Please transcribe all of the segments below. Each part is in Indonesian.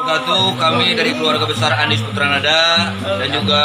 wabarakatuh. Kami dari keluarga besar Andis Putranada dan juga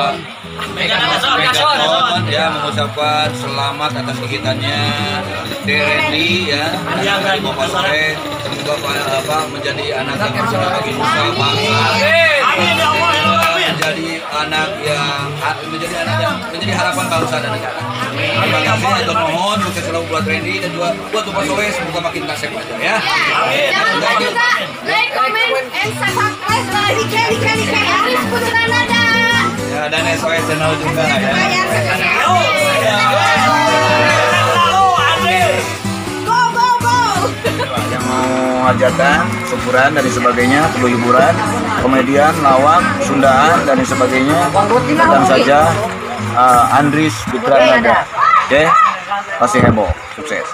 Megaton ya mengucapkan selamat atas kegiatannya Randy ya dari Bapak Sore dan juga menjadi anak yang berguna bagi nusa bangsa, menjadi anak yang menjadi harapan bangsa dan negara. Terima kasih dan mohon sukses selalu buat Randy dan juga buat Bapak Sore, semoga makin kasep aja ya. Jangan lupa like, comment, and subscribe di Andis Putranada. Ya, dan SOS channel juga ya. Go. Yang mau hajatan, syukuran dan sebagainya, perlu hiburan, komedian, lawak, sundaan dan sebagainya, datang saja Andris Putranada. Oke, pasti heboh, sukses.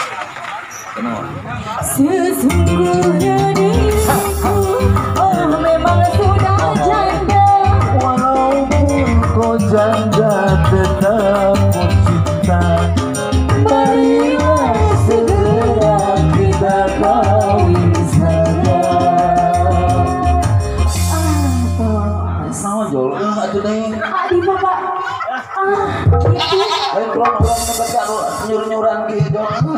Sesungguhnya diriku memang sudah janda, Walaupun kau janda tetap ku cinta. marilah segera kita kawin saja. Sama jol, atuh deh. Adi bapak, Lain orang menegakkan nyuruh-nyuruhan gitu.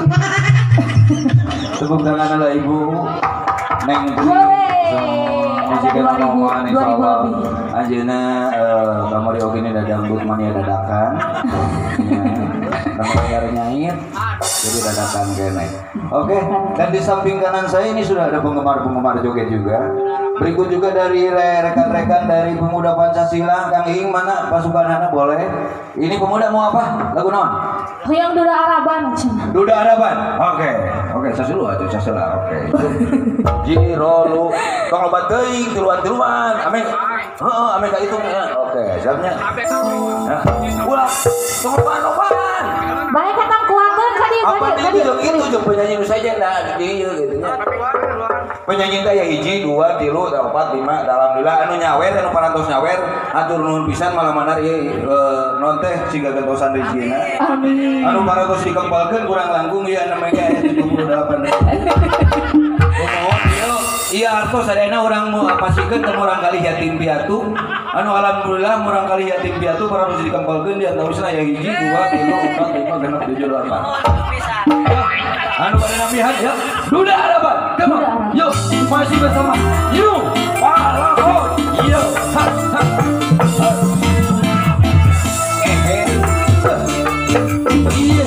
Tepuk tangan ala ibu Neng Majikan ngomongan insyaallah anjeuna kamari oge ini dangdut mania dadakan. Kamari ada nyait jadi dadakan kene. Oke, dan di samping kanan saya ini sudah ada penggemar-penggemar joget juga. Berikut juga dari rekan-rekan dari Pemuda Pancasila. Kang Ing mana pasukanana boleh? Ini pemuda mau apa? Lagu naon? yang Duda Araban. Duda Araban. Oke, sasulu atuh sasela. Oke. Jiro lu tong loba teuing tiluan. Ame ka itu ya. Oke, siapnya. Ya. Ulah, tong loban. Baik katang kuakeun tadi. Apa itu jeung penyanyi nu saja da dieu gitu nya. Penyanyi teh ya 1 2 3 4 5 alhamdulillah anu nyawer anu parantos nyawer atur nuhun pisan malam manar ieu non teh siga gantosan rezekina. Amin. Anu parantos dikempalkeun kurang langkung ieu anu mega 78. Iya artos sadayana urang mau pasikeun teu urang kali yatim piatu. Anu alhamdulillah urang kali yatim piatu parantos dikempalkeun di antausna ya 1 2 3 4 5 6 7 8. Anu pada nabihan ya. Duda Araban. Come on. Yuk, masih bersama. Yuk. Pahlawan. Yuk. Iya.